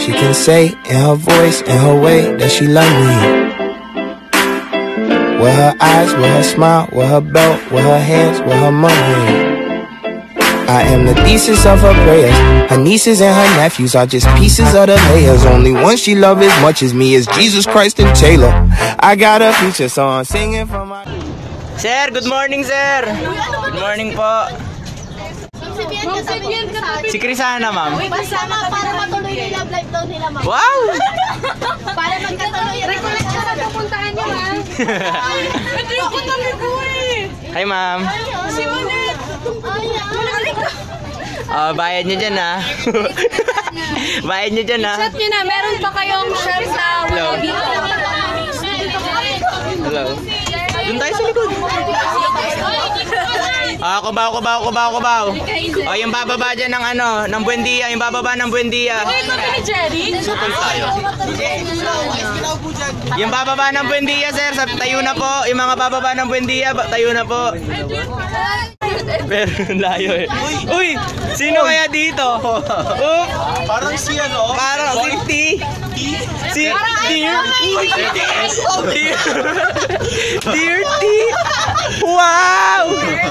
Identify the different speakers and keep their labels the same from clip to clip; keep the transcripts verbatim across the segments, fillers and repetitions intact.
Speaker 1: she can say in her voice, in her way, that she love me. With her eyes, with her smile, with her belt, with her hands, with her money. I am the thesis of her prayers. Her nieces and her nephews are just pieces of the layers. Only one she love as much as me is Jesus Christ and Taylor. I got a future song singing from my...
Speaker 2: Sir, good morning, sir. Good morning po. Si Crisana, ma'am.
Speaker 3: Masama para matuloy nila live daw nila, ma'am.
Speaker 2: Wow!
Speaker 3: Para magkatuloy. Recollect na sa pupuntahan niyo, ma'am. Ito yung katabi ko eh.
Speaker 2: Hi, ma'am.
Speaker 3: Si Monet.
Speaker 2: Oh, bayad niyo dyan, ha? Bayad niyo dyan, ha?
Speaker 3: Chat niyo na, meron pa kayong shirt sa
Speaker 2: Hello. Hello. Doon tayo sa likod. Ah, kubaw, kubaw, kubaw, kubaw. O, yung bababa dyan ng ano, ng Buendia, yung bababa ng Buendia. Yung bababa ng Buendia, sir, sa tayo na po. Yung mga bababa ng Buendia, tayo na po. Pero layo eh. Uy, sino kaya dito? Oh,
Speaker 4: Parang si ano?
Speaker 2: parang si T. Si Dear Dear Dear T. Wow!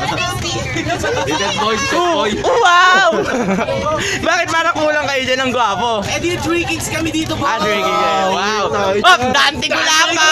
Speaker 2: Wow! Bakit parang kulang kayo dyan ng gwapo?
Speaker 4: Eh di three kicks kami dito po.
Speaker 2: Ah, drinking kayo. Wow! Oh, Dante Gulapa!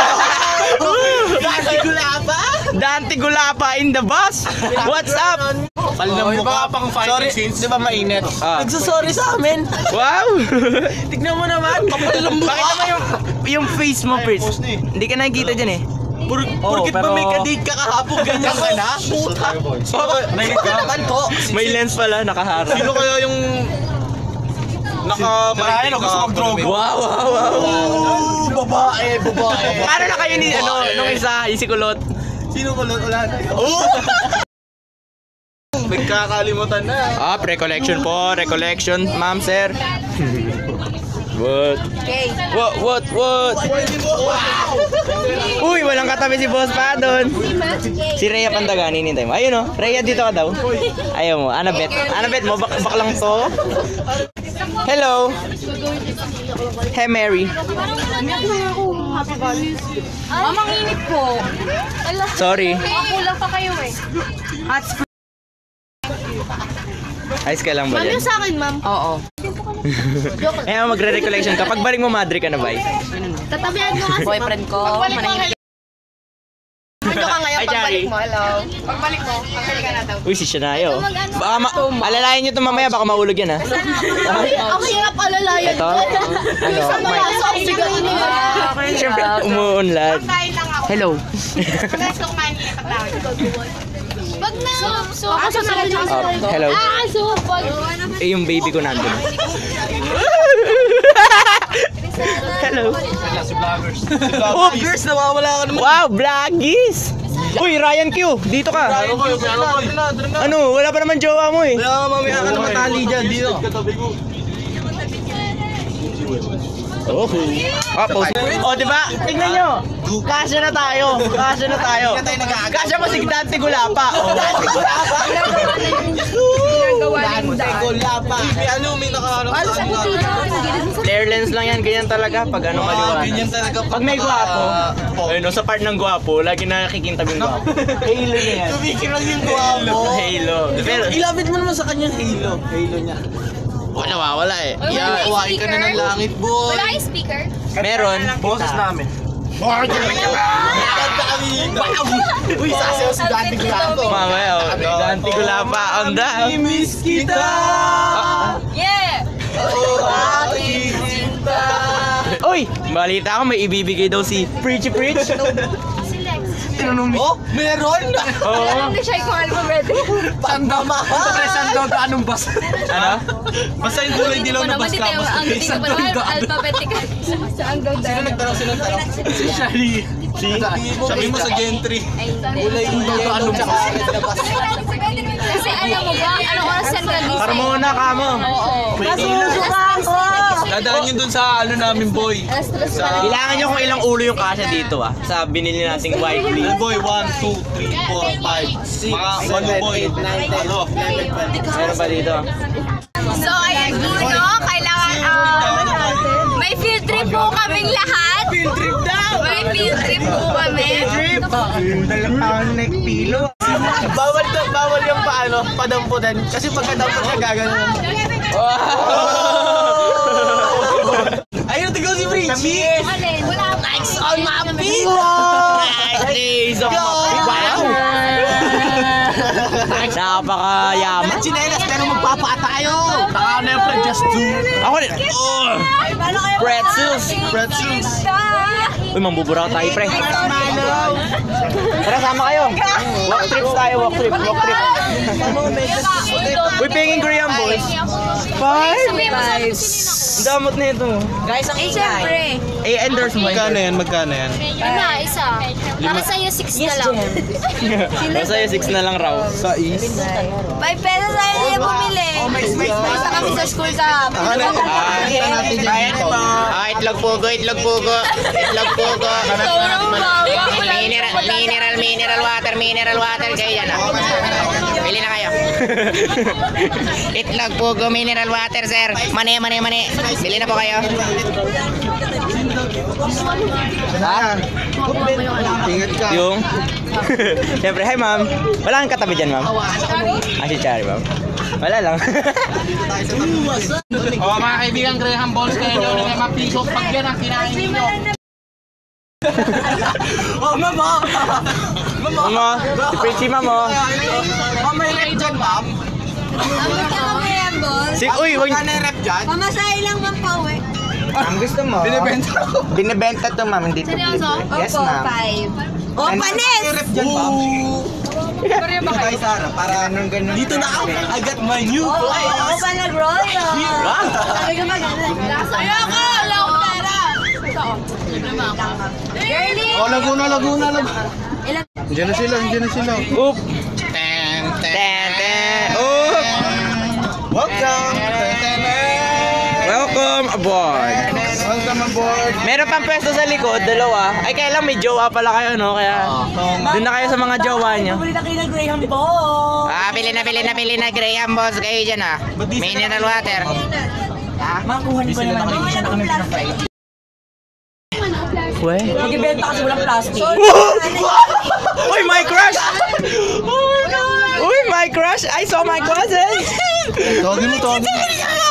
Speaker 4: Dante Gulapa?
Speaker 2: Dante Gulapa in the bus! What's up?
Speaker 4: Palinang mukha pang fighting scenes. Di ba mainit?
Speaker 2: Ah.
Speaker 4: Nagsasorry sa amin.
Speaker 2: Wow!
Speaker 4: Tignan mo naman. Kapalang mukha.
Speaker 2: Bakit naman yung, yung face mo, Pris? Hindi ka nakikita dyan eh.
Speaker 4: Pur Porkit ba may kadate ka kahapon, ganyan ka na? Puta. May naman po.
Speaker 2: May lens pala, nakaharap.
Speaker 4: Sino kaya yung naka-mainit ka? Gusto mag-droga.
Speaker 2: Wow, wow, wow.
Speaker 4: Oh, babae, babae.
Speaker 2: Paano na kayo ni, ano, nung isa, yung si Kulot?
Speaker 4: Sino ko lang ulan? Oh! Nagkakalimutan na.
Speaker 2: Ah, recollection po, recollection, ma'am, sir. What? What, what, what? Uy, walang katabi si Boss pa doon. Si Rhea Pandagan, hinintay mo. Ayun o, Rhea, dito ka daw. Ayaw mo, Annabeth. Annabeth mo, bak baklang to. Hello. Hey, Mary.
Speaker 3: Mamang init po.
Speaker 2: Sorry.
Speaker 3: Kulang pa kayo eh.
Speaker 2: Ayos ka lang ba
Speaker 3: Ma'am,
Speaker 2: yan?
Speaker 3: yung sa akin, ma'am. Oo.
Speaker 2: Eh, magre-recollection ka. Pagbalik mo, madre ka na ba?
Speaker 3: Tatabihan mo kasi. Boyfriend ko. Pagbalik mo, hello. Ano ka ngayon,
Speaker 2: Ay,
Speaker 3: pagbalik
Speaker 2: Jari.
Speaker 3: mo, hello. Pagbalik mo, pagbalik ka na daw.
Speaker 2: Uy, si Shanayo. Baka ma alalayan nyo ito mamaya, baka mahulog yan ha.
Speaker 3: Ang hirap alalayan.
Speaker 2: Ito? Ano?
Speaker 3: Sa mga sa sigayin nila.
Speaker 2: Siyempre, umuunlad. Hello.
Speaker 3: Wag na. So, ako sa sarili ko.
Speaker 2: Hello.
Speaker 3: Ah, so, pag...
Speaker 2: Eh, yung baby ko nandun. Hello.
Speaker 4: Si vloggers.
Speaker 2: Oh,
Speaker 4: Vloggers, nawawala ka naman.
Speaker 2: wow, vloggies! Uy, Ryan Q, dito ka.
Speaker 4: Ano ko, ano ko.
Speaker 2: Ano, wala pa naman jowa mo eh.
Speaker 4: Kaya mamaya ka na matali dyan, dito.
Speaker 2: Oh, ah, pause. Oh, di ba? Tingnan nyo. Kasya na tayo. Kasya na tayo. Kasya mo si Dante Gulapa. Oh.
Speaker 4: Dante Gulapa?
Speaker 3: Dante
Speaker 4: Gulapa. May ano, may nakaharap sa ano.
Speaker 2: Flare lens lang yan, ganyan talaga pag ano maliwanag.
Speaker 4: Ganyan talaga.
Speaker 2: Pag may gwapo, ayun, no, sa part ng gwapo, lagi nakikintab yung gwapo. Halo na yan.
Speaker 4: Tumikil lang yung guwapo.
Speaker 2: Halo. Pero,
Speaker 4: Ilapit mo naman sa kanyang halo. Halo niya.
Speaker 2: wala, nawawala eh.
Speaker 4: Yeah, uwain ka na ng langit, boy.
Speaker 3: Wala yung speaker?
Speaker 2: Meron.
Speaker 4: Boses namin. Ganda kami. Uy, sasayaw si Dante Gulapa.
Speaker 2: Mamaya, oh, Dante Gulapa on the...
Speaker 4: Miss kita.
Speaker 3: Yeah!
Speaker 4: Oh, aking cinta.
Speaker 2: Uy, balita ako may ibibigay daw si Preachy Preach.
Speaker 4: Tinanong mo? Oh, meron?
Speaker 2: Oo.
Speaker 3: Alam na siya kung ano ba ready.
Speaker 4: Pandama. Present daw ka anong bas?
Speaker 2: Ano?
Speaker 4: Basta yung kulay dilaw na bas ka.
Speaker 3: Ang dito pa naman, alphabetical. Saan daw
Speaker 4: Sino nagtanong? Sino nagtanong?
Speaker 2: Si Shari. Si...
Speaker 4: Sabi mo sa gentry. Kulay dilaw ka anong bas?
Speaker 3: Kasi alam mo ba, anong oras yan gagising?
Speaker 2: Para muna ka mo.
Speaker 3: Oo.
Speaker 4: Nasusuka ko. Dadaan yun dun sa ano namin, boy.
Speaker 3: Alas tres pa lang.
Speaker 2: Kailangan nyo kung ilang ulo yung kasya dito ah. Sa binili nating white leaf.
Speaker 4: Boy, one, two, three, four, five, six, seven, boy. Ano?
Speaker 2: Meron pa dito.
Speaker 3: So, ayan, Bruno, kailangan, ah, kaming lahat.
Speaker 2: Field trip daw!
Speaker 3: May field trip po kami.
Speaker 2: Trip! Dalang taon neck pilo.
Speaker 4: Bawal to, bawal yung paano, padamputan. Kasi pagkadampot ka gagano'n.
Speaker 2: Ayun, tigaw si Richie!
Speaker 3: Alin? Wala pa.
Speaker 2: Next on my feet! Next on my feet! Wow! Napakayaman.
Speaker 4: Chinelas, pero magpapaa tayo. Taka na yung just do.
Speaker 2: Ako rin. Oh! Pretzels!
Speaker 4: Pretzels.
Speaker 2: Uy, mambuburaw tayo, pre. Tara, sama kayo. Walk trips tayo, walk trip, walk trip. Uy, pingin Graham, boys. Five?
Speaker 3: Five.
Speaker 2: Ang damot na ito.
Speaker 3: Guys, ang ingay. Siyempre.
Speaker 2: Eh, endorse mo.
Speaker 4: Magkano yan, magkano yan?
Speaker 3: Lima, isa. Para sa'yo, six na lang.
Speaker 2: Masaya, six na lang raw.
Speaker 4: Sa is.
Speaker 3: Five pesos tayo niya bumili. Basta kami sa school ka.
Speaker 2: Ah, itlog pugo, itlog pugo. Itlog pugo. Mineral, mineral, mineral water, mineral water. Kayo yan, ah. Pili na kayo. Itlog pugo, mineral water, sir. Mani, mani, mani. Bili na po kayo. Ha?
Speaker 4: Ingat ka.
Speaker 2: Yung? Siyempre, hi ma'am. Wala kang katabi dyan, ma'am? Ah, si Chari, ma'am. Wala lang.
Speaker 4: O mga kaibigan, Graham Balls kayo nyo na may mapiso. Pag yan ang kinain ninyo. Oh, ma'am, oh.
Speaker 2: Ma'am, oh. Si Princy, ma'am, oh.
Speaker 4: Ma'am, may rep dyan, ma'am.
Speaker 2: Si, uy, wag.
Speaker 4: Magkano yung rep dyan?
Speaker 3: Pamasahe lang man pa, uwi.
Speaker 2: Ang gusto mo?
Speaker 4: Binibenta ko.
Speaker 2: Binibenta to, ma'am. Hindi to
Speaker 3: Seryoso?
Speaker 2: libre. Yes,
Speaker 3: Opo,
Speaker 2: ma'am.
Speaker 3: five. Oh,
Speaker 2: And-
Speaker 3: panis!
Speaker 4: May rep dyan, ma'am. Kaya Sara, para
Speaker 2: Anong ganun?
Speaker 4: dito na ako. I got my new
Speaker 3: Oo,
Speaker 4: toys.
Speaker 3: ako pa nag-roll.
Speaker 4: Wow.
Speaker 3: Sabi ko maganda. Ayoko! Wala akong pera! Girlie!
Speaker 4: Oh, Laguna, Laguna, Laguna.
Speaker 3: Ilan?
Speaker 4: Diyan na sila, diyan na sila.
Speaker 2: Oop!
Speaker 4: Ten,
Speaker 2: Ten, ten. Oop!
Speaker 4: Welcome. Ten, ten, ten.
Speaker 2: Welcome aboard!
Speaker 4: Welcome aboard.
Speaker 2: Meron pang pwesto sa likod, dalawa. Ay, kaya lang may jowa pala kayo, no? Kaya doon na kayo sa mga jowa nyo. Ah, pili na, pili na, pili na Graham Balls kayo dyan, ah. Mineral water. Uy.
Speaker 5: Magbibenta kasi walang plastic.
Speaker 2: Uy, my crush! Uy, my crush! I saw my cousin!
Speaker 4: Tawagin mo, tawagin mo.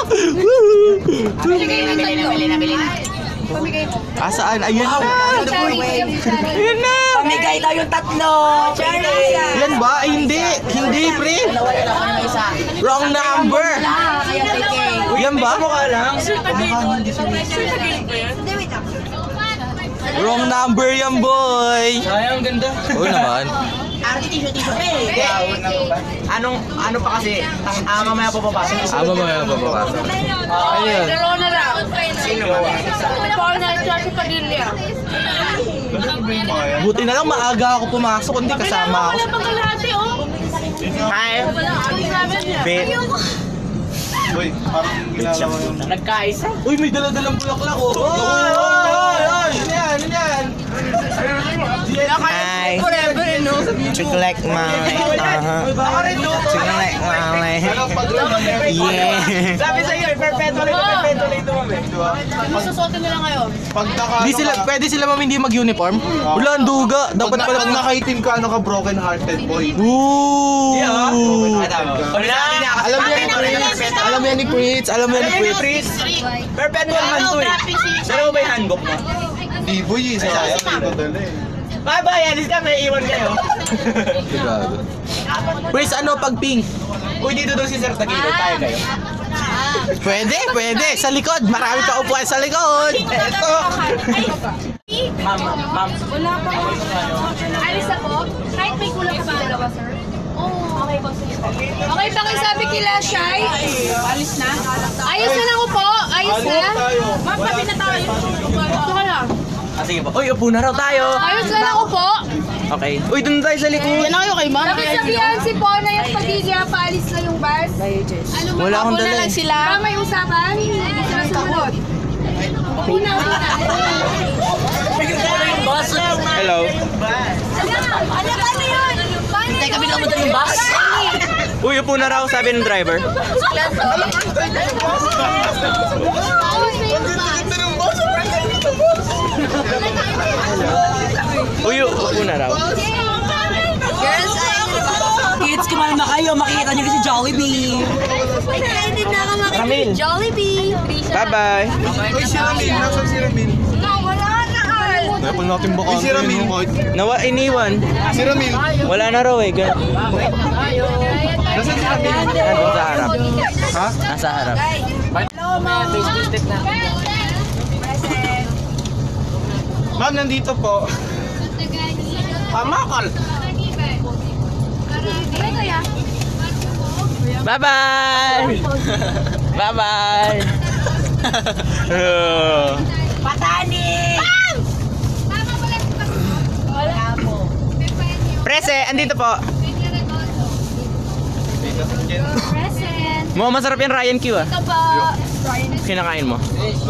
Speaker 4: Asaan? Ayun.
Speaker 2: Yun na!
Speaker 5: Pamigay daw yung tatlo.
Speaker 4: Yan ba? Ay, hindi. Hindi, pre. Wrong number. Yan ba?
Speaker 2: Mukha lang.
Speaker 4: Wrong number yan, boy.
Speaker 2: Ay, ang ganda.
Speaker 4: Oo naman.
Speaker 2: Anong, ano pa kasi? Ah, mamaya po papasok.
Speaker 4: Ah, mamaya pa ba? Ayun.
Speaker 3: Dalawa na lang.
Speaker 2: Sino ba?
Speaker 3: Paul na si Padilla.
Speaker 4: Buti na lang maaga ako pumasok, hindi kasama ako.
Speaker 3: Wala pang kalahati, oh.
Speaker 2: Hi!
Speaker 3: Wala ang sabi niya.
Speaker 2: Bet.
Speaker 4: Uy, parang ginagawa yung...
Speaker 2: Nagkaisa.
Speaker 4: Uy, may dala-dalang bulaklak, oh. Oy, oy, oy, oy. Ano yan, ano yan?
Speaker 2: Hi!
Speaker 3: Forever, no?
Speaker 2: Chocolate mommy. Uh-huh. Chocolate mommy. Yeah.
Speaker 4: Sabi sa'yo, perpetual ito, perpetual ito, mami.
Speaker 3: Masusuotin nila ngayon.
Speaker 4: Pagdaka... Hindi sila, pwede sila mami hindi mag-uniform? Wala, ang duga. Dapat pala... Pag nakaitim ka, ano ka, broken hearted boy. Ooh!
Speaker 2: Yeah.
Speaker 4: Alam mo yan ni Prince. Alam mo yan ni Prince. Alam mo yan ni Prince.
Speaker 2: Perpetual man to eh. Pero ba yung handbook mo?
Speaker 4: Di boy, isa tayo.
Speaker 2: Bye bye, alis ka, may iwan kayo.
Speaker 4: Prince, ano pag pink?
Speaker 2: Uy, dito daw si Sir Tagilid, tayo kayo.
Speaker 4: Pwede, pwede. Sa likod. Marami ka upuan sa likod. Ito.
Speaker 2: Ma'am, ma'am.
Speaker 3: Wala pa. Alis ako? Kahit may kulang pa sa dalawa, sir? Oo. Okay po, sige po. Okay, pakisabi kila Shai. Alis na? Ayos na lang po. Ayos na. Ma'am, tabi na tayo. Ito ka lang.
Speaker 2: Ah, sige po. Uy, upo na raw tayo.
Speaker 3: Ayos na lang po.
Speaker 2: Okay. Uy, doon tayo sa likod.
Speaker 3: Yan na kayo kay ma'am. Nakisabihan si Pona yung pagiging paalis na yung bars. Ano ba?
Speaker 4: Wala akong
Speaker 3: Muna
Speaker 4: dala
Speaker 3: lang
Speaker 4: eh.
Speaker 3: sila. Tama yung usapan. Hindi sila sumunod. Una, una.
Speaker 2: Hello.
Speaker 3: Ano ba na yun?
Speaker 5: Hintay kami lang mo yung bus.
Speaker 2: Uy, upo na raw, sabi ng driver. na raw.
Speaker 5: Girls, kids, kumain na kayo. Makikita nyo rin si Jollibee.
Speaker 3: Excited na ako makikita
Speaker 2: Ramil.
Speaker 3: si Jollibee.
Speaker 2: Bye-bye.
Speaker 4: Uy, si Ramil. Nasaan si Ramil?
Speaker 3: No, wala na, Al.
Speaker 4: Napal natin baka. Uy, si Ramil.
Speaker 2: Nawa, iniwan.
Speaker 4: Si Ramil.
Speaker 2: Wala na raw eh. Gan-
Speaker 4: Nasaan si Ramil?
Speaker 2: Nandun sa harap.
Speaker 4: Ha?
Speaker 2: Nasa harap.
Speaker 4: Ma'am, nandito po. Pamakal.
Speaker 2: Bye-bye! Bye-bye!
Speaker 5: Patani!
Speaker 2: Prese, andito po.
Speaker 3: Present.
Speaker 2: Mo masarap yan Ryan Q ah.
Speaker 3: Ito po.
Speaker 2: Kinakain mo.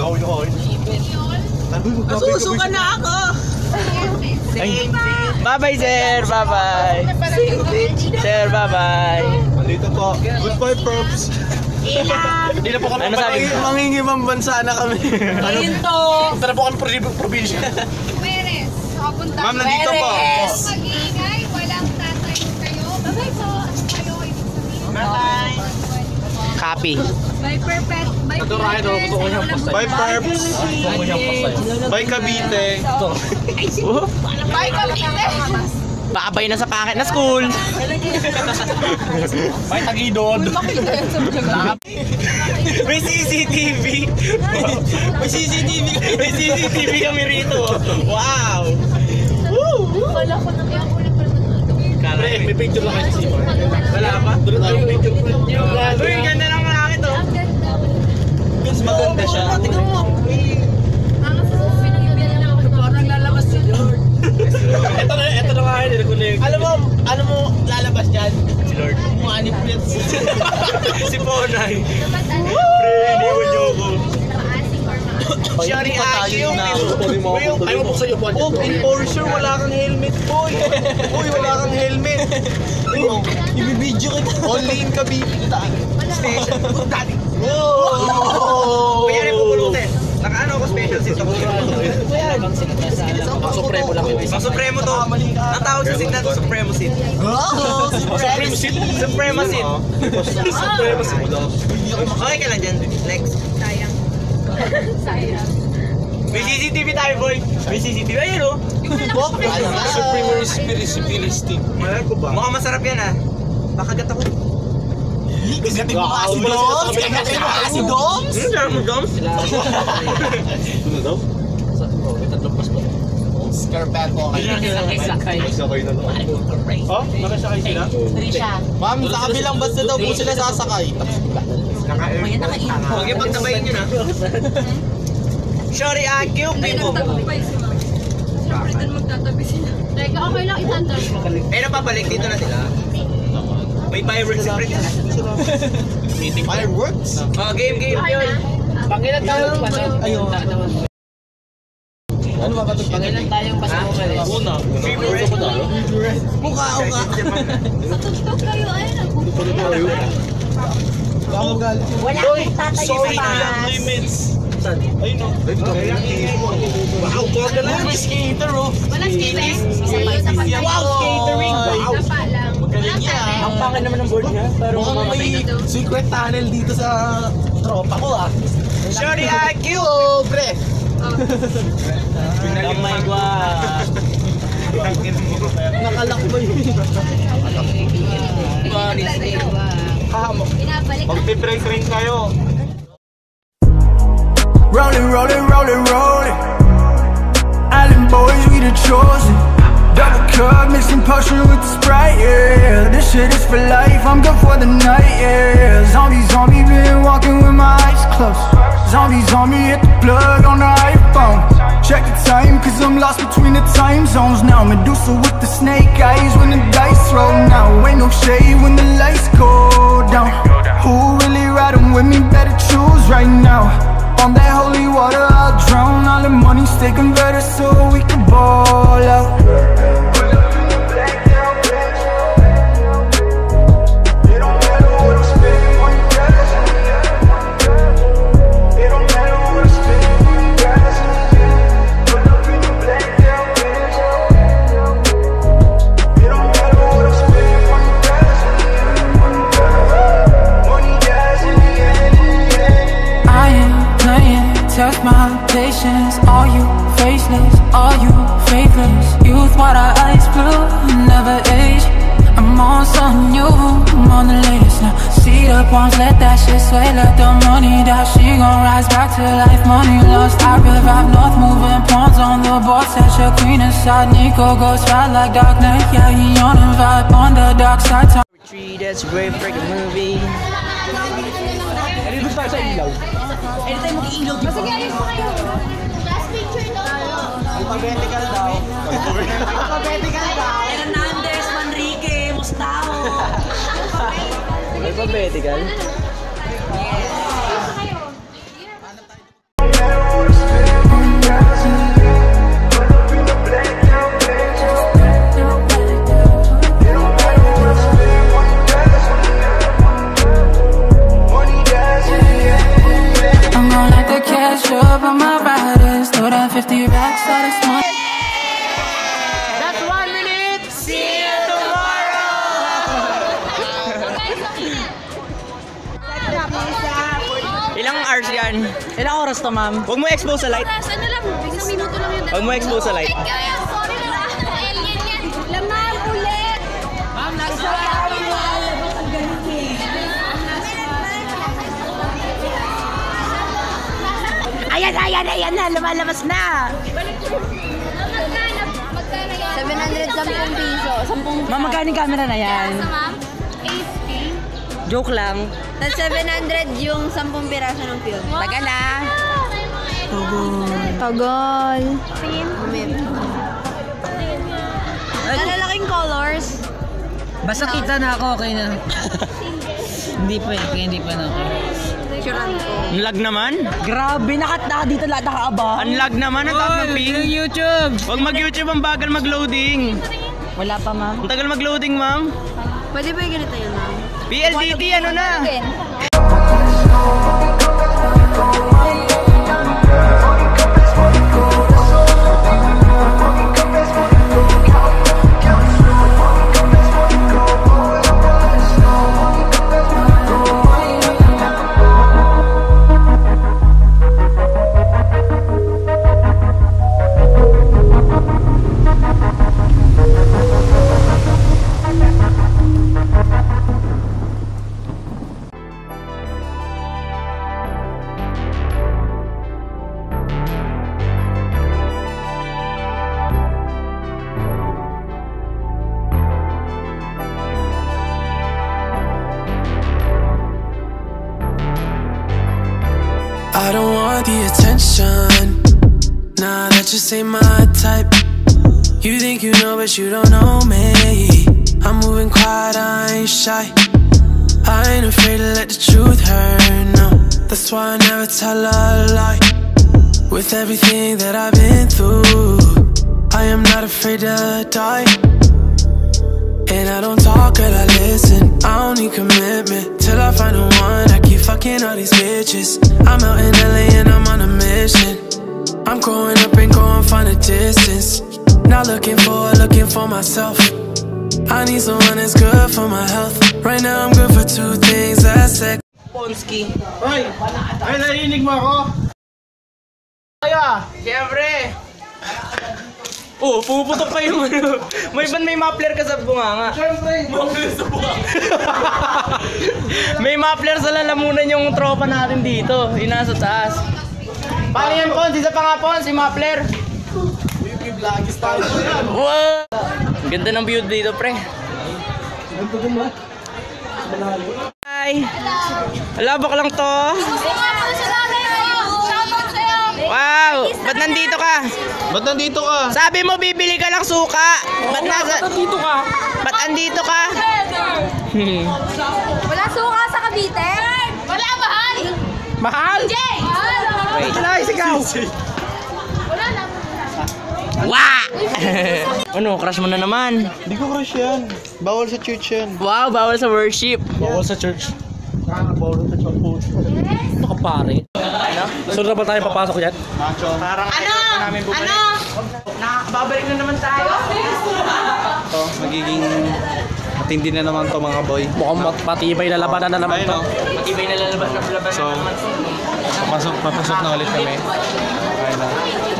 Speaker 5: Nasusuka na ako!
Speaker 2: Ay. Bye-bye, sir. Bye-bye. Sir, bye-bye.
Speaker 4: Nandito po. Goodbye, props. Hindi na po kami
Speaker 2: Ano sabi mo?
Speaker 4: mangingimang bansa na kami.
Speaker 5: Ayun to!
Speaker 4: Hindi na po kami probi- probinsya.
Speaker 3: Peres. Kapunta.
Speaker 4: Ma'am, nandito po.
Speaker 5: Peres.
Speaker 3: Mag-iingay. Walang tatay kayo. Bye-bye po. Ano kayo? Ibig sabihin.
Speaker 5: Bye-bye.
Speaker 2: Copy.
Speaker 3: Bye, perfect. Bye, Peres.
Speaker 4: Bye, Perps. Bye, Cavite.
Speaker 2: Uh,
Speaker 3: Bye, Cavite.
Speaker 2: Babay na sa pangit na school.
Speaker 4: Bye, Tagidod.
Speaker 2: May C C T V. May C C T V. May C C T V kami rito. Wow.
Speaker 3: Wala ko na kaya ulit pa naman.
Speaker 4: Pre, may picture lang kayo sa Seymour.
Speaker 2: Wala pa?
Speaker 4: Doon tayo may picture.
Speaker 2: Uy, ganda ng langit oh.
Speaker 3: Ang ganda.
Speaker 2: Mas maganda siya.
Speaker 3: Ang pinagyan na ako. Parang lalabas si Lord.
Speaker 4: Ito na, ito na nga yun. Alam mo, ano mo lalabas dyan? Si Lord. Mga anipits.
Speaker 2: Si Ponay. Pre, iniwan niyo ako.
Speaker 3: Maasing or maasing.
Speaker 2: Shari Aki yung
Speaker 4: Ayaw mo buksan yung buwan. Oh, enforcer, wala kang helmet, boy. Boy, wala kang helmet.
Speaker 5: Ibibidyo kita.
Speaker 4: Only in Cavite.
Speaker 2: Station. Daddy.
Speaker 4: Oh!
Speaker 2: Kaya rin pupulutin. Nakaano ako special seat ako.
Speaker 4: Supremo lang yun.
Speaker 2: Sa Supremo to. Ang tawag sa seat na to, Supremo seat.
Speaker 5: Oh!
Speaker 4: Supremo seat?
Speaker 2: Supremo seat.
Speaker 4: Supremo seat.
Speaker 2: Okay ka lang dyan. Next.
Speaker 3: Sayang. Sayang.
Speaker 2: May C C T V tayo, boy. May C C T V. Ayun o.
Speaker 4: Supremo Spiritistic. Malay ko ba?
Speaker 2: Mukhang masarap yan ah. Bakagat ako.
Speaker 5: Kagatin mo kasi Doms! Kagatin mo kasi Doms!
Speaker 2: Hmm, sarap mo, Doms.
Speaker 4: Ano daw?
Speaker 5: Scarpato kayo.
Speaker 4: Sakay na daw. Oh? Nakasakay sila?
Speaker 5: Ma'am, sa kabilang bus na daw po sila sasakay. May nakainpo.
Speaker 2: Huwag yung pagtabayin nyo na. Sorry, ah, cute. Ay, mo.
Speaker 3: Siyempre doon magtatabi sila. Teka, okay lang itanda ko.
Speaker 2: Pero papalik dito na sila. May fireworks si Prince.
Speaker 5: Fireworks?
Speaker 2: Oh, game, game.
Speaker 3: Okay na?
Speaker 5: Pangilan tayo pa na? Ayun. Ano ba ba ito? Pangilan tayong pasukan eh.
Speaker 4: Una.
Speaker 2: Favorite.
Speaker 5: Mukha o nga.
Speaker 3: Matugtog kayo. Ayun, nagbubuhay.
Speaker 5: Wala akong tatayo sa bus.
Speaker 4: Limits. Ayun o. Wow, ganda lang. May skater o.
Speaker 3: Walang skating?
Speaker 5: Wow, catering!
Speaker 3: Wow! Napa lang. Walang tabi.
Speaker 5: Ang pangin naman ng board niya. Pero mukhang may secret tunnel dito sa tropa ko ah.
Speaker 2: Sorry, ah, cute.
Speaker 5: Oh, pre!
Speaker 2: Oh my God.
Speaker 5: Nakalakboy.
Speaker 3: Binabalik.
Speaker 4: Magpipress rin kayo.
Speaker 1: Rolling, rolling, rolling, rolling. Island boys, we the chosen. Double cup, mixing potion with the Sprite, yeah. This shit is for life, I'm good for the night, yeah. Zombie, zombie, been walking with my eyes closed. Zombies on me, hit the plug on the iPhone. Check the time, cause I'm lost between the time zones now. Medusa with the snake eyes when the dice roll now. Ain't no shade when the lights go down. Who really riding with me, better choose right now. On that holy water I'll drown. All the money stay converted so we can ball out.
Speaker 6: patience? Are you faceless? Are you faithless? Youth, what our eyes blue, never age. I'm on something new, I'm on the latest now. See the palms, let that shit sway, let the money die. She gon' rise back to life, money lost. I revive north, moving pawns on the board. Set your queen inside, Nico goes fat like Dark Knight. Yeah, he on a vibe on the dark side.
Speaker 2: Three, that's a great freaking movie.
Speaker 5: Ano gusto tayo sa ilaw? Anytime mag-iilaw dito.
Speaker 3: Sige, ayun mo kayo. Last picture daw.
Speaker 4: Alphabetical daw. Alphabetical daw.
Speaker 5: Hernandez, Manrique, Mustao.
Speaker 2: Alphabetical?
Speaker 6: Up on my riders, throw that fifty racks out of smart.
Speaker 2: That's one minute! See you tomorrow! Ilang hours yan?
Speaker 5: Ilang oras to, ma'am?
Speaker 2: Huwag mo expose sa light.
Speaker 3: Oras, ano lang, isang minuto lang yun.
Speaker 2: Huwag mo expose sa light.
Speaker 3: Kaya, sorry na lang. Alien yan. Laman ulit.
Speaker 5: Ma'am, nasa kami mo alabas ang ganun eh. Ayan, ayan, ayan na, lumalabas na.
Speaker 3: seven hundred sampung piso. Sampung
Speaker 5: Ma'am, magkano yung camera na yan?
Speaker 3: Sa ma'am, eighty.
Speaker 5: Joke lang.
Speaker 3: Tapos seven hundred yung sampung piraso ng film.
Speaker 5: Tagal ah.
Speaker 3: Tagal. Tingin. Nalalaking colors.
Speaker 5: Basta kita na ako, okay na. Hindi pa eh, kaya hindi pa na okay.
Speaker 3: Picturean ko.
Speaker 2: Ang lag naman?
Speaker 5: Grabe, nakat na dito lahat nakaabang.
Speaker 2: Ang lag naman, ang taas ng ping.
Speaker 5: YouTube.
Speaker 2: Huwag mag-YouTube, ang bagal mag-loading.
Speaker 5: Wala pa, ma'am.
Speaker 2: Ang tagal mag-loading, ma'am.
Speaker 3: Pwede ba yung ganito yun, ma'am?
Speaker 2: P L D T, ano na?
Speaker 7: I don't want the attention. Nah, that just ain't my type. You think you know, but you don't know me. I'm moving quiet, I ain't shy. I ain't afraid to let the truth hurt, no. That's why I never tell a lie. With everything that I've been through, I am not afraid to die. And I don't talk, girl, I listen. I don't need commitment till I find the one. I keep fucking all these bitches. I'm out in L A and I'm on a mission. I'm growing up and going find a distance. Not looking for, looking for myself. I need someone that's good for my health. Right now I'm good for two things, that's sex.
Speaker 2: Ponsky.
Speaker 4: Hoy! Ay, narinig mo ako? Kaya!
Speaker 2: Siyempre! Oh, pumuputok pa yung ano. May ban may muffler ka sa bunganga.
Speaker 4: Siyempre! Muffler sa buwan!
Speaker 2: May muffler sa lalamunan yung tropa natin dito. Yung nasa taas. Paano yan, Pons? Isa pa nga, Pons, si muffler.
Speaker 4: Yung vlogis tayo yan!
Speaker 2: Wow! Ang ganda ng view dito, pre.
Speaker 4: Ganto din ba?
Speaker 2: Hi! Alabak lang to. Wow! Ba't nandito ka?
Speaker 4: Ba't nandito ka?
Speaker 2: Sabi mo bibili ka lang suka. Ba't nasa...
Speaker 5: Dito ka.
Speaker 2: Ba't andito ka?
Speaker 3: Wala suka sa Cavite? Wala, mahal!
Speaker 5: Mahal?
Speaker 3: Jay!
Speaker 2: Wait.
Speaker 5: Wala, sigaw.
Speaker 3: Wala na.
Speaker 2: Wah! Ano, crush mo na naman.
Speaker 4: Hindi ko crush yan. Bawal sa church yan.
Speaker 2: Wow, bawal sa worship.
Speaker 4: Bawal sa church. Bawal sa church.
Speaker 5: Nakapare.
Speaker 2: Ano?
Speaker 5: So na ba tayo papasok yan?
Speaker 4: Macho.
Speaker 2: Parang ano? Ano? Nakababalik na naman tayo.
Speaker 4: Ito, magiging matindi na naman to mga boy.
Speaker 5: Mukhang mat- matibay na labanan na naman
Speaker 4: Ayun
Speaker 5: to.
Speaker 4: o.
Speaker 2: Matibay na lalabas na labas
Speaker 4: So,
Speaker 2: na naman.
Speaker 4: pasok Papasok na ulit kami. Kaya na.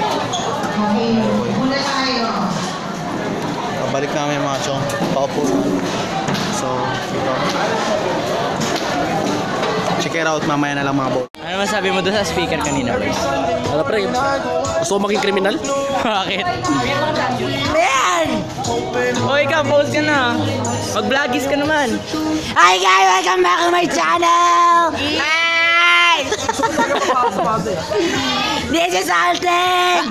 Speaker 4: Pabalik namin mga chong. Paupo. So, ito. Check it out mamaya na lang mga bo.
Speaker 2: Ano masabi mo doon sa speaker kanina, boy?
Speaker 8: Wala pre, gusto mo maging kriminal?
Speaker 2: Bakit? Man! O, ikaw, post ka na. Mag-vlogis ka naman.
Speaker 5: Hi guys, welcome back to my channel! Hi! This is Alden!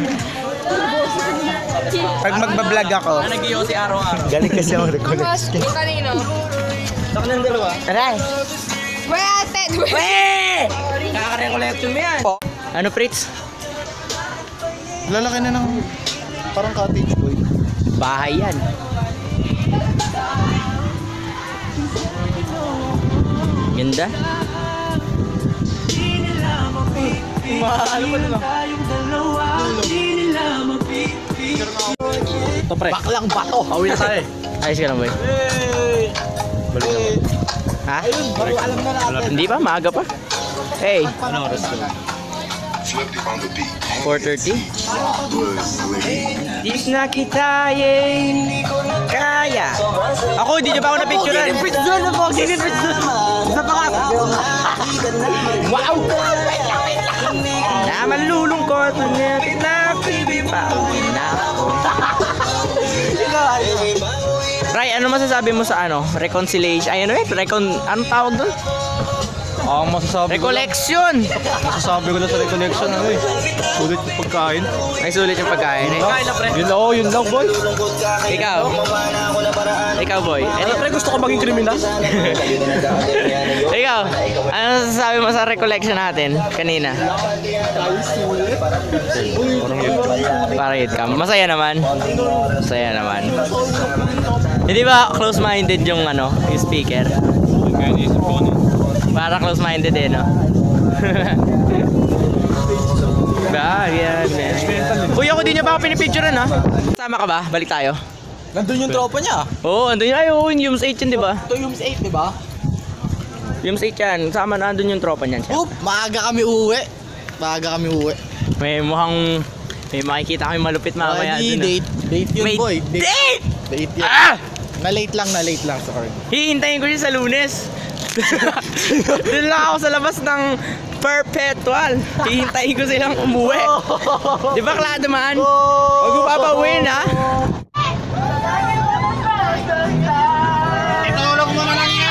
Speaker 4: Pag magbablog ako,
Speaker 2: Nag-iyo si araw-araw.
Speaker 4: galing kasi ako record.
Speaker 3: Kanino?
Speaker 2: Saka ng dalawa.
Speaker 5: Aray!
Speaker 3: Where ate?
Speaker 5: Weh!
Speaker 2: Kaka-recollection mo yan. Ano, Fritz?
Speaker 4: Lalaki na ng parang cottage boy.
Speaker 2: Bahay yan. Ganda.
Speaker 4: Mahal mo na.
Speaker 8: Ito pre.
Speaker 4: Baklang bato.
Speaker 8: Pauwi na tayo.
Speaker 2: Ayos ka lang, boy.
Speaker 8: Balik na.
Speaker 2: Ha? Hindi pa, maaga pa. Hey,
Speaker 8: Ano oras ka?
Speaker 2: four thirty. Dis na kita, eh, hindi ko na kaya. Ako, hindi niyo pa ako na-picturean. Wow! Na malulungkot na pinapibiba. Na Ray, ano masasabi mo sa ano? Reconciliation? Ay, ano eh? Recon... Anong tawag doon?
Speaker 4: Ang masasabi ko lang,
Speaker 2: Recollection!
Speaker 4: masasabi ko lang sa recollection ano eh. Sulit yung pagkain.
Speaker 2: Ay, sulit yung pagkain eh.
Speaker 4: Yun lang, oh, yun lang boy.
Speaker 2: Ikaw. Ikaw, boy.
Speaker 8: Ano pre, gusto ko maging kriminal?
Speaker 2: Ikaw, ano masasabi mo sa recollection natin kanina? Para yun ka. Masaya naman. Masaya naman. Hindi ba close-minded yung ano, yung speaker? Para close-minded eh, no? Bagyan, man. Uy, ako din niya ba ako pinipicturean, ha? Sama ka ba? Balik tayo.
Speaker 4: Nandun yung tropa niya.
Speaker 2: Oo, oh, andun yun. Ay, oo, yung Yums eight yun, di ba?
Speaker 4: Ito yung eight, di ba?
Speaker 2: Yums eight yan. Sama na, andun yung tropa niyan.
Speaker 4: Oop, maaga kami uwi. Maaga kami uwi.
Speaker 2: May mukhang... May makikita kami malupit mamaya.
Speaker 4: Ay,
Speaker 2: dun, ah.
Speaker 4: date. Date yun,
Speaker 2: May
Speaker 4: boy.
Speaker 2: date!
Speaker 4: Date yun.
Speaker 2: Ah!
Speaker 4: Na late lang, na late lang. Sorry.
Speaker 2: Hihintayin ko siya sa Lunes. Doon lang ako sa labas ng Perpetual. Hihintayin ko silang umuwi. Di ba, Kladaman? Huwag mo papauwiin, ha?
Speaker 4: Itulog mo naman yan!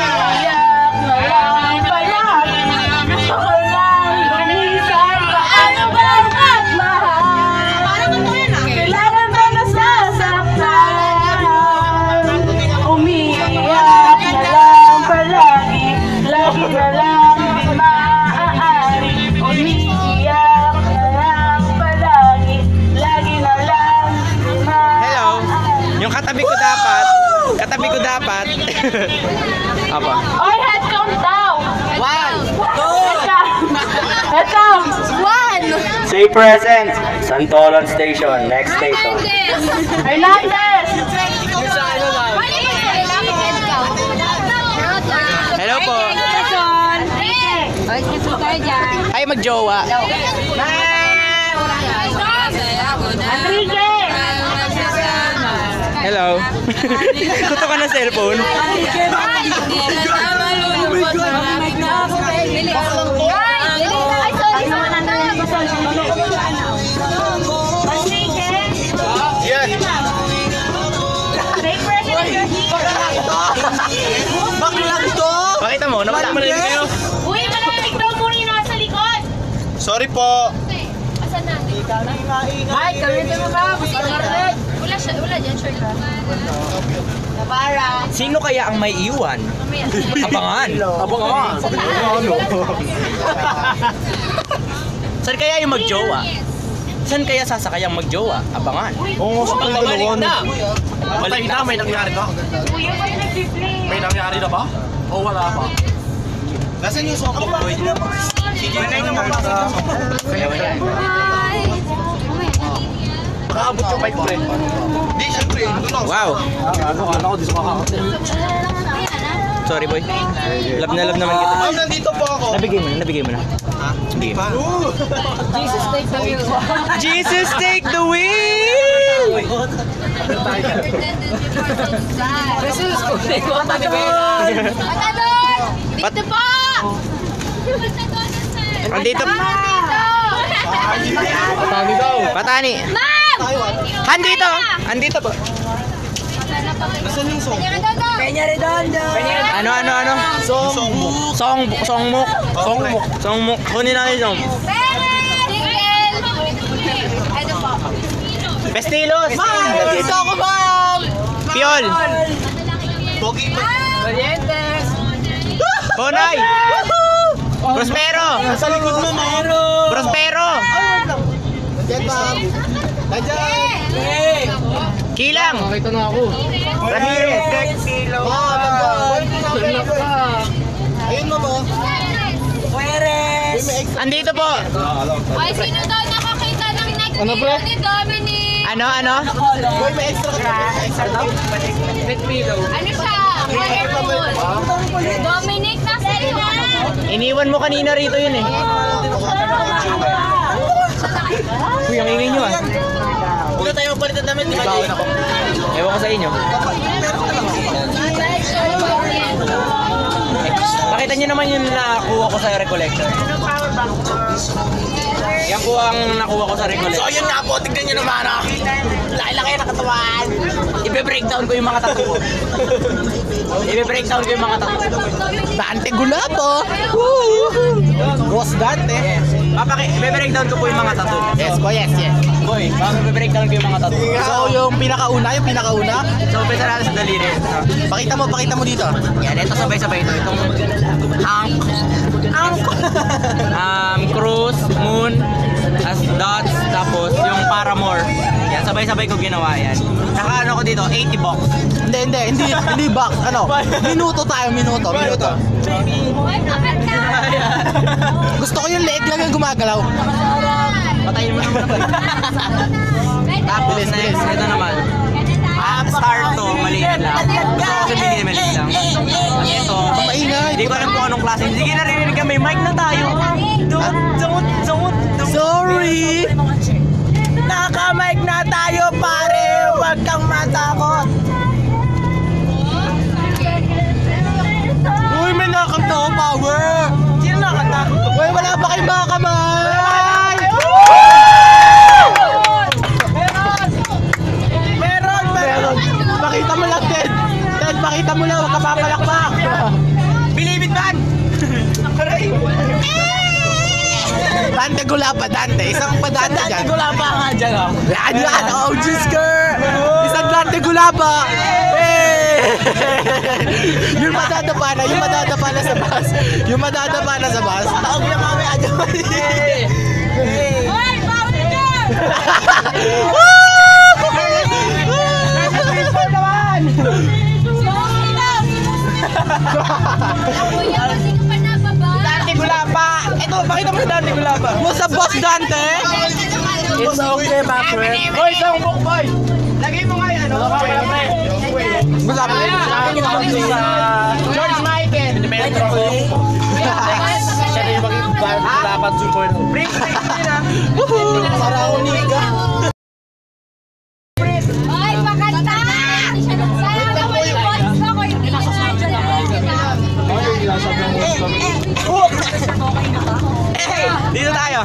Speaker 2: Hello. Yung katabi ko dapat, katabi ko dapat. Apa?
Speaker 3: Oy, head count daw!
Speaker 2: One,
Speaker 3: Head count! Head count! One!
Speaker 2: Say present. Santolan Station. Next station.
Speaker 3: Hernandez!
Speaker 2: Hello po.
Speaker 3: Ay, kasi tayo dyan.
Speaker 2: Ay, magjowa.
Speaker 3: Enrique!
Speaker 2: Hello. Tuto ka na cellphone.
Speaker 4: Yes! Baklang to!
Speaker 2: Pakita mo, napala mo na rin kayo.
Speaker 3: Uy, malamig daw muna yung nasa likod!
Speaker 4: Sorry po!
Speaker 3: Asan na? Ay, kawin mo ba? Wala siya, wala dyan, sure ka. Nabara.
Speaker 2: Sino kaya ang may iwan? Abangan.
Speaker 4: Abangan!
Speaker 2: Saan kaya yung magjowa? Saan kaya sasakay ang magjowa? Abangan.
Speaker 4: Oo, sa pangalawan.
Speaker 8: Balik na, may nangyari na.
Speaker 3: Kuya pa yung nag-play.
Speaker 8: May nangyari na ba? O wala pa?
Speaker 4: Nasaan yung soko boy? Sige na yung mga
Speaker 3: Hi!
Speaker 8: Nakaabot yung bike pre.
Speaker 4: Di, syempre. Ito na.
Speaker 2: Wow.
Speaker 8: Ano ka, ano ko, di sa makakot.
Speaker 3: Ayan na.
Speaker 2: Sorry, boy. Love na love naman kita.
Speaker 4: Ma'am, nandito po ako.
Speaker 2: Nabigay mo na, nabigay mo na.
Speaker 4: Ha? Hindi pa.
Speaker 3: Jesus take the wheel.
Speaker 2: Jesus, take the wheel!
Speaker 3: Jesus, take the wheel. Matador! Dito po!
Speaker 2: Andito.
Speaker 4: Patani daw.
Speaker 2: Patani.
Speaker 3: Ma'am!
Speaker 2: Andito. Andito po.
Speaker 4: Nasaan yung song?
Speaker 5: Peña Redondo.
Speaker 2: Ano, ano, ano?
Speaker 4: Song.
Speaker 2: Song, songmuk. Songmuk. Songmuk. Kunin natin yung
Speaker 3: Ano po?
Speaker 2: Pestilos.
Speaker 4: Ma'am, nandito ako, ma'am.
Speaker 2: Piol.
Speaker 4: Pogi pa.
Speaker 2: Bonay. Prospero.
Speaker 4: Nasa likod mo, ma'am.
Speaker 2: Prospero.
Speaker 4: Nandiyan, ma'am. Nandiyan.
Speaker 2: Kilang.
Speaker 4: Nakita na ako.
Speaker 2: Ramirez.
Speaker 4: Ma'am, nandiyan. Ayun, ma'am, oh.
Speaker 5: Pueres.
Speaker 2: Andito po.
Speaker 3: Ay, sino daw nakakita ng next
Speaker 4: Ano,
Speaker 3: video
Speaker 4: pre?
Speaker 3: ni Dominic?
Speaker 2: Ano, ano?
Speaker 4: Boy, may extra ka. Extra ka.
Speaker 3: Ano siya? Colorful. Dominic, nasa iyo.
Speaker 2: Iniwan mo kanina rito yun eh. Uy, ang ingay nyo ah.
Speaker 4: Wala tayo magpalitan namin. Di ba, Jay?
Speaker 2: Ewan ko sa inyo. Pakita nyo naman yung nakuha ko sa recollector. Yan po ang nakuha ko sa recollector.
Speaker 4: So, yun nga po. Tignan nyo naman, ah. Laki-laki na katawan.
Speaker 2: Ibe-breakdown ko yung mga tattoo ko. Ibe-breakdown ko yung mga tattoo ko.
Speaker 4: Dante Gulapo. Boss Dante.
Speaker 2: Papaki, ibe-breakdown ko po yung mga tattoo.
Speaker 4: Yes po, yes, yes.
Speaker 2: Boy, bakit ibe-breakdown ko yung mga tattoo?
Speaker 4: So, yung pinakauna, yung pinakauna.
Speaker 2: So, umpisa natin sa daliri.
Speaker 4: Pakita mo, pakita mo dito.
Speaker 2: Yan, ito sabay-sabay ito. Itong Hank. Hank. um, Cruise, Moon, as dots, tapos yung Paramore. Yan, sabay-sabay ko ginawa yan. Saka ano ko dito, eighty bucks.
Speaker 4: Hindi, hindi, hindi, hindi box. Ano? Minuto tayo, minuto, minuto.
Speaker 3: Ay, kapit na.
Speaker 4: Gusto ko yung leeg lang yung gumagalaw.
Speaker 2: Patayin mo naman naman. Tapos
Speaker 4: Bilis,
Speaker 2: next,
Speaker 4: bilis.
Speaker 2: ito naman. Ah, start to, maliit lang. Gusto ko kasi minimalist lang. At ito,
Speaker 4: Maingay.
Speaker 2: hindi ko alam kung anong klase. Sige, narinig ka, may mic na tayo. Don't, don't, don't, don't.
Speaker 4: Sorry! Naka-mic na tayo, pare! Huwag kang matakot! Uy, may nakakanta ko, power! Sino nakakanta? Uy, wala pa kayong mga kamay! Meron! Meron! Pakita mo lang, Ted! Ted, pakita mo lang, huwag ka papalakpak!
Speaker 2: Believe it, man!
Speaker 4: Dante Gulapa, Dante. Isang pa Dante dyan.
Speaker 2: Dante Gulapa nga dyan, oh.
Speaker 4: Yan, yan. Oh, Diyos girl. Isang Dante Gulapa. Hey! Yung madadapa na, yung madadapa na sa bus. Yung madadapa na sa bus. Taog yung mamaya dyan.
Speaker 3: Hoy, bawal ka! Kuya, kasi ka pa nababa.
Speaker 2: Dante Gulapa! Ito, pakita mo na Dante Gulapa.
Speaker 4: Mo sa boss Dante.
Speaker 2: It's okay, my friend. Boy, isang book, boy! Lagay mo nga yan, ano?
Speaker 4: Masama.
Speaker 2: George Michael.
Speaker 8: Siya na yung maging dapat two point oh.
Speaker 2: Break, break, break, ah.
Speaker 4: Para uniga.
Speaker 3: Hoy, pakanta! Sayang naman yung boses ko. Hindi na siya
Speaker 2: Dito tayo.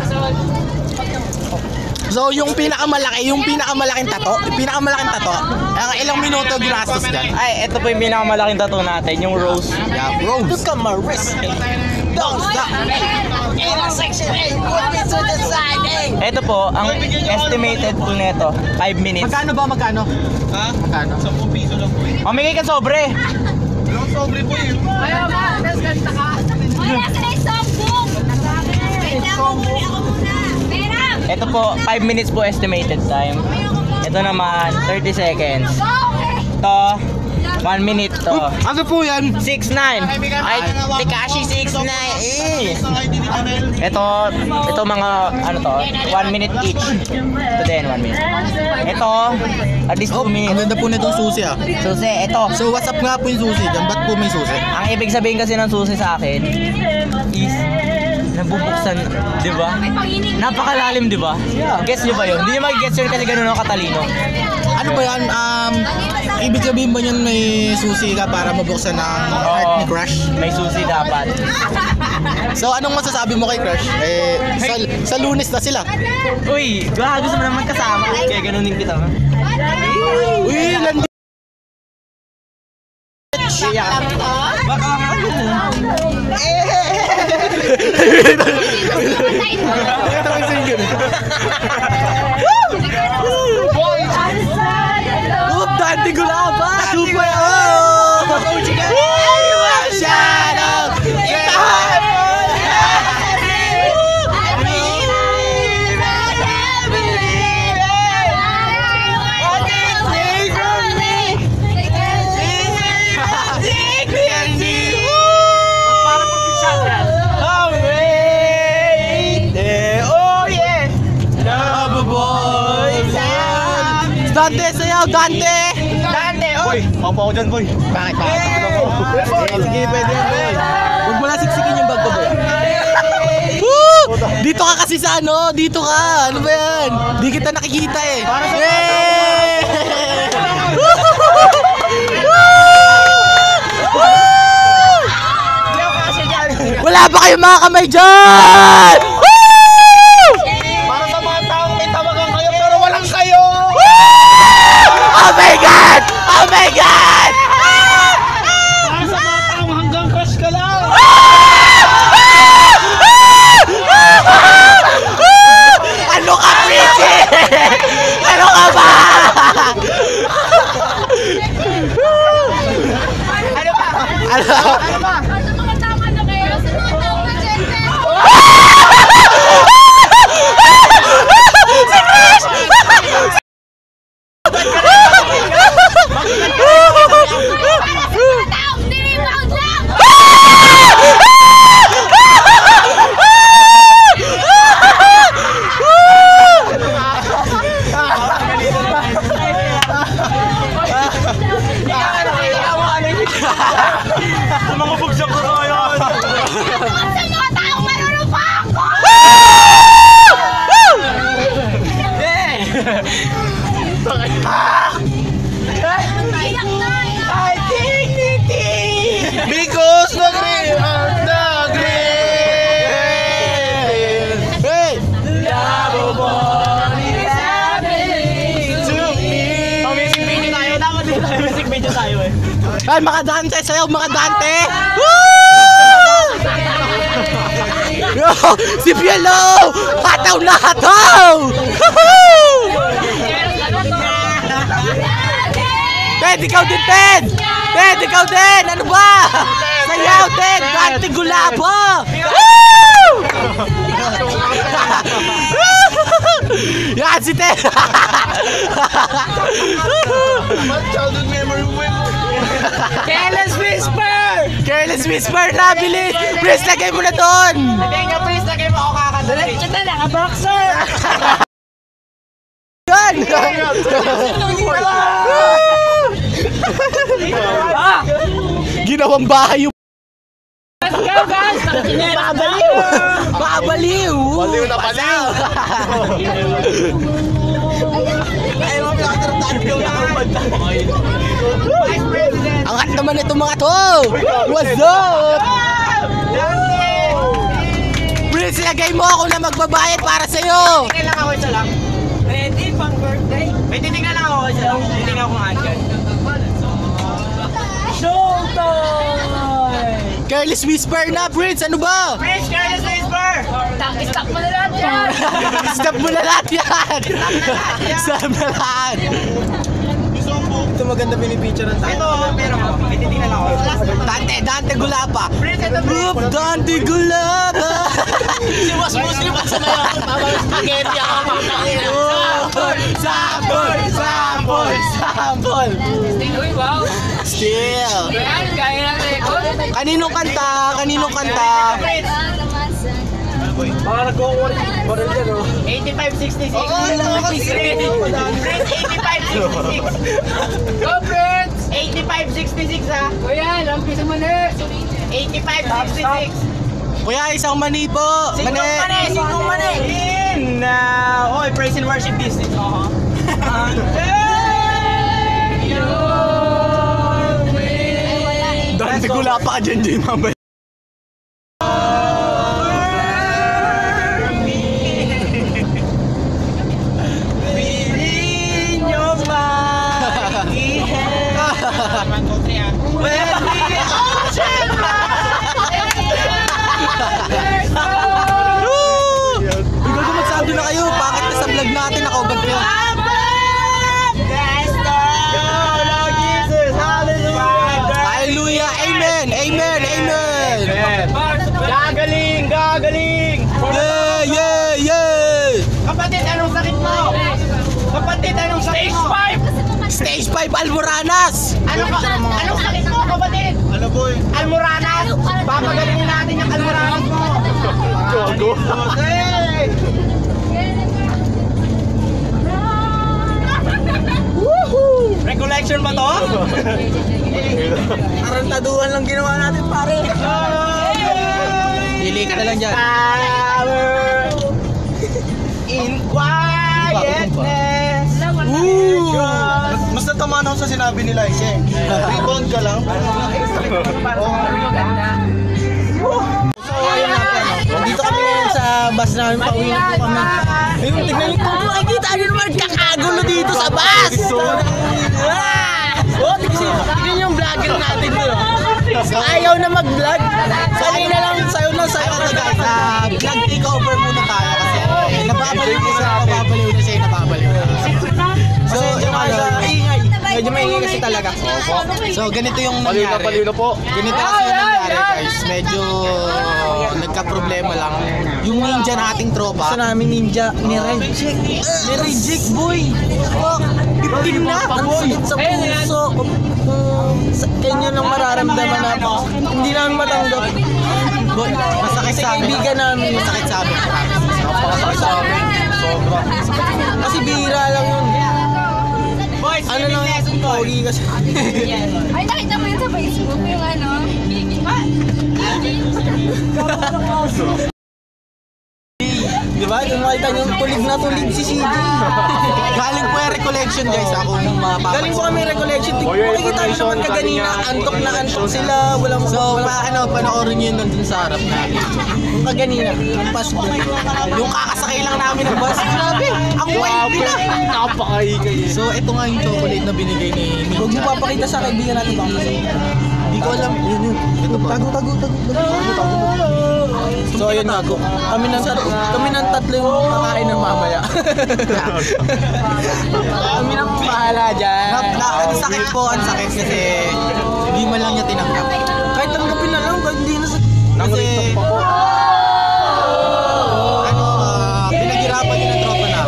Speaker 4: So, yung pinakamalaki, yung pinakamalaking tato, yung pinakamalaking tato, ang ilang minuto ginastos dyan?
Speaker 2: Ay, ito po yung pinakamalaking tattoo natin, yung rose.
Speaker 4: Yeah, Rose. Look at my wrist. Don't stop.
Speaker 2: Ito po, ang estimated po nito, five minutes.
Speaker 4: Magkano ba, magkano? Ha? Magkano?
Speaker 8: Sampung piso lang po eh.
Speaker 2: Mamigay ka sobre.
Speaker 8: Walang sobre po eh.
Speaker 3: Ayaw ka, tapos ganda ka. Wala ka na yung softbook. Wait lang, bumili ako muna. Pera!
Speaker 2: Ito po, five minutes po estimated time. Ito naman, thirty seconds.
Speaker 3: Okay.
Speaker 2: Ito, One minute to.
Speaker 4: Ano po yan?
Speaker 2: six nine. Ay, Tekashi six nine. Eh. Ito, ito mga, ano to, one minute each. Ito din, one minute. Ito, at least two
Speaker 4: Ang
Speaker 2: minutes.
Speaker 4: ganda po nitong susi ah.
Speaker 2: Susi, ito.
Speaker 4: So what's up nga po yung susi dyan? Ba't po may susi?
Speaker 2: Ang ibig sabihin kasi ng susi sa akin is nabubuksan, di ba? Napakalalim, di ba? Gets nyo ba yun? Hindi nyo mag-gets yun kasi ganun ako katalino.
Speaker 4: Ano ba yan? Um, ibig sabihin ba yun may susi ka para mabuksan ng heart ni Crush?
Speaker 2: May susi dapat.
Speaker 4: So anong masasabi mo kay Crush? Eh, sa, sa Lunes na sila.
Speaker 2: Uy, gago gusto mo naman kasama. Kaya ganunin kita.
Speaker 4: Uy, landi.
Speaker 2: Baka
Speaker 4: Oh, Dante Gulaba! Super! Oh! Shout out! Dante, sayaw! Dante!
Speaker 2: Dante, oh!
Speaker 8: Boy, papa ko dyan, boy.
Speaker 4: Bakit ba? Sige, pwede yan, boy. Huwag mo lang siksikin yung bag ko, boy. Woo! Dito ka kasi sa ano, dito ka. Ano ba yan? Di kita nakikita eh. Yay! Wala ba kayong mga kamay dyan?
Speaker 8: Para sa mga taong may tawagan kayo pero walang kayo!
Speaker 4: Oh my God! Oh my God!
Speaker 8: Para sa mga taong hanggang crush ka lang!
Speaker 4: Ano ka, Pretty? Ano ka ba?
Speaker 2: Ano ba?
Speaker 4: Ano?
Speaker 2: Ano ba?
Speaker 3: Sa mga tama na kayo, sa mga tama na dyan, taong dinibang lang!
Speaker 8: Sa mga bugsak ko kayo!
Speaker 3: Sa mga taong marunong pa ako! Iyak na!
Speaker 8: Because nag-ring ang nag-ring!
Speaker 4: Hey!
Speaker 2: Music video tayo. Dapat din tayo music video tayo eh.
Speaker 4: Ay, mga Dante! Sayaw, mga Dante! Woo! Yo, si Pielo! Hataw na hataw! Ted, ikaw din, Ted! Ted, ikaw din! Ano ba? Sayaw, Ted! Dante Gulaba! Woo! Yan si Ted!
Speaker 8: Childhood memory mo yun!
Speaker 2: Careless Whisper!
Speaker 4: Careless Whisper na, bilis! Please, lagay mo na doon!
Speaker 2: Tenga, please, lagay mo ako kakanta. Diretso na lang, boxer!
Speaker 4: Yan! Ginawang bahay yung Babaliw! Babaliw!
Speaker 8: Baliw na baliw!
Speaker 4: Ay, mga pinakatarandaan ko na ang hat naman itong mga to! What's up? Prince, lagay mo ako na magbabayad para sa'yo!
Speaker 2: Titingnan lang ako isa lang. Ready pang birthday? May titingnan lang ako isa lang. Titingnan ako ng andyan. Showtime!
Speaker 4: Careless Whisper na, Prince! Ano ba?
Speaker 2: Prince, Careless Whisper!
Speaker 3: Stop mo na lahat yan!
Speaker 4: Stop mo na lahat yan! Stop na lahat! Ito maganda pinipicture ng tayo.
Speaker 2: Ito, pero may titingnan lang ako.
Speaker 4: Dante, Dante Gulaba!
Speaker 2: Prince, ito
Speaker 4: Oop, Dante Gulaba!
Speaker 2: Si Boss Muslim at sumayaw ako. Tama yung spaghetti ako makakain.
Speaker 4: Sample! Sample! Sample! Sample!
Speaker 3: Uy, wow!
Speaker 4: Chill. Kaninong kanta? Kaninong kanta? Baka nag-o-work. Baril yan, oh.
Speaker 2: eighty-five sixty-six.
Speaker 4: Oo, alam ko kasi.
Speaker 2: Friends, eighty-five sixty-six.
Speaker 8: Go, friends!
Speaker 2: eighty-five sixty-six ha.
Speaker 8: Kuya, lampi sa mali.
Speaker 2: eighty-five sixty-six.
Speaker 4: Kuya, isang mani po.
Speaker 2: Singkong mani, singkong mani. In now. Oy, praise and worship business. Oo.
Speaker 4: Dante gula pa dyan dyan mamaya.
Speaker 2: Within your mighty hand. When the ocean
Speaker 4: Ikaw kung magsabi na kayo, bakit na sa vlog natin nakaubad kayo? Hallelujah! Amen! Amen! Amen!
Speaker 2: Gagaling! Gagaling!
Speaker 4: Yeah! Yeah! Yeah!
Speaker 2: Kapatid, anong sakit mo? Kapatid, anong sakit mo?
Speaker 4: Stage five Almoranas!
Speaker 2: Ano ka? Anong sakit mo, kapatid? Ano boy? Almoranas! Papagalingin natin yung Almoranas mo!
Speaker 4: Gogo!
Speaker 2: Hey! Recollection ba to?
Speaker 4: Tarantaduhan lang ginawa natin, pare. Pili ka na lang dyan.
Speaker 2: Power in quietness.
Speaker 4: Woo! Mas natamaan ako sa sinabi nila, eh. Rebound ka lang. So, ayun na po. Dito kami ngayon sa bus namin. Pauwi na po kami. Ayun, tignan niyo kung makikita nyo naman kakagulo dito sa bus! Oh, tignan yung vlogger natin doon. Ayaw na mag-vlog. Sayo na lang, sayo lang, sayo na guys. Uh, vlog takeover muna tayo kasi eh, nababaliw na siya, nababaliw na siya, nababaliw na. So, yung ano, ingay. Medyo maingay kasi talaga. So, ganito yung nangyari. Paliw na po. Ganito kasi yung nangyari guys. Medyo nagka-problema lang. Yung ninja nating tropa. Gusto namin ninja, ni-reject. Ni-reject boy. fifteen na. Ang sakit sa puso. Kanya nang mararamdaman na hindi namin matanggap. Boy, masakit sa amin. Kaibigan namin. Masakit sa amin. Masakit sa amin. Sobra. Kasi bihira lang yun.
Speaker 2: Boys,
Speaker 4: Ano lang yung pogi kasi.
Speaker 3: Ay, nakita mo yun sa Facebook, yung ano?
Speaker 4: Diba? Kung makita nyo, tulig na tulig si C J. Galing po yung recollection guys. Ako nung mapapansin. Galing po kami recollection. Makikita nyo naman kaganina. Antok na antok sila. Walang so, pa, ano, panoorin nyo yun nandun sa harap namin. Yung kaganina. Ang pass doon. Yung kakasakay lang namin ng bus. Grabe. Ang wild nila. Napakaingay. So, ito nga yung chocolate na binigay ni Ninja. Huwag mo papakita sa kaibigan natin bang hindi ko alam. Yun yun. Ito ba? Tago, tago, tago. Tago, tago. So ayun nga ko. Kami ng tatlo, kami ng tatlo yung kakain ng mamaya. Kami nang bahala diyan. Na, ang sakit po, ang sakit kasi hindi man lang niya tinanggap. Kahit tanggapin na lang, kahit hindi na sa kasi ano, uh, pinaghirapan din ang tropa na.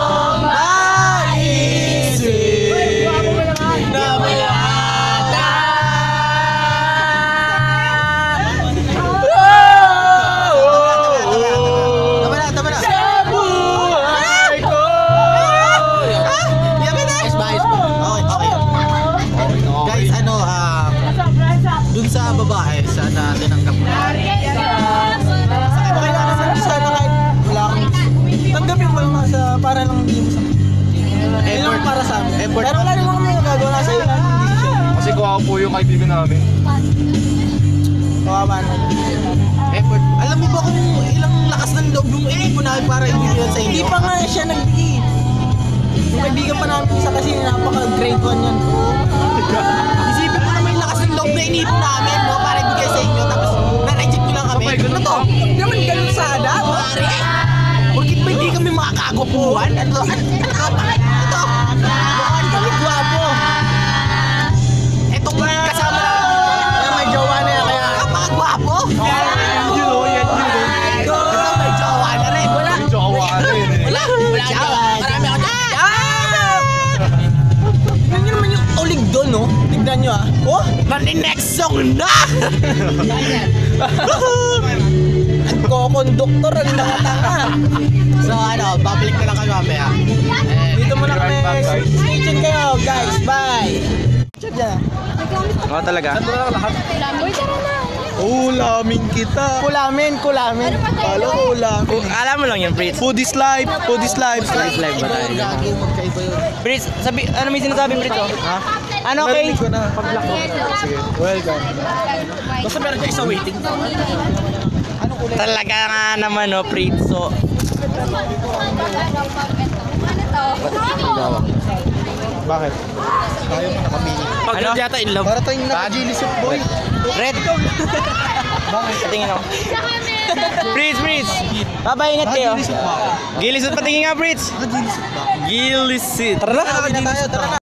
Speaker 4: Maisip na malata. Sa babae, sana tinanggap mo. Okay lang naman, sana kahit wala akong tanggapin mo lang sa para lang hindi mo sa effort lang para sa amin. Effort. Pero wala naman kami nagagawa sa iyo lang hindi siya.
Speaker 9: Kasi kuha po yung kaibigan namin.
Speaker 4: Kawawa na. Effort. Alam mo ba kung ilang lakas ng loob yung inipo namin para ibigyan sa inyo? Hindi pa nga siya nagbigay. Yung kaibigan pa namin isa kasi napaka-grade one yan. Isipin mo naman yung lakas ng loob na inipo namin, no? Para ibigay sa inyo, tapos na-reject nyo lang kami. Ano to? Hindi naman ganun sana, pare. Bakit ba hindi kami makakagwapuan? Ano? Ano ka ba? Ito. Mukhang kami gwapo. Ito kasama na. Na may jowa na yan, kaya napakagwapo. Yan yun, yan yun. Ito may jowa na rin. Wala.
Speaker 9: May jowa na rin eh.
Speaker 4: Wala. Wala jowa. Marami ako dyan. Yan yun naman yung ulig doon, no? Tignan nyo ah. Oh! next song na! Nagko-conductor ang mga tanga. So ano, babalik na lang kami mamaya. Eh, dito muna kami. Stay tuned kayo, guys. Bye!
Speaker 2: Oo talaga.
Speaker 3: Lamboy, tara na.
Speaker 4: Ulamin kita. Kulamin, kulamin. Palo ulamin.
Speaker 2: Oh, alam mo lang yung Fritz.
Speaker 4: Food is life, food is life.
Speaker 2: Live live ba tayo? Fritz, sabi, ano may sinasabi Fritz? Oh? Ha? Ano okay?
Speaker 4: Narinig ko na. Pag-block ko. Sige, welcome. Basta meron dyan isa waiting.
Speaker 2: Talaga nga naman no, Fritz. So,
Speaker 4: Bakit? Tayo mo nakapili. Pag
Speaker 2: Ano?
Speaker 4: yata in love. Para tayong naka-G-Lisip boy.
Speaker 2: Red. Bakit? Patingin ako. Fritz, Fritz. Bye-bye, ingat kayo.
Speaker 4: Naka-G-Lisip ba?
Speaker 2: Gilisot patingin nga, Fritz.
Speaker 4: Naka-G-Lisip ba?
Speaker 2: Gilisot.
Speaker 4: Tara na, kami na tayo. Tara na.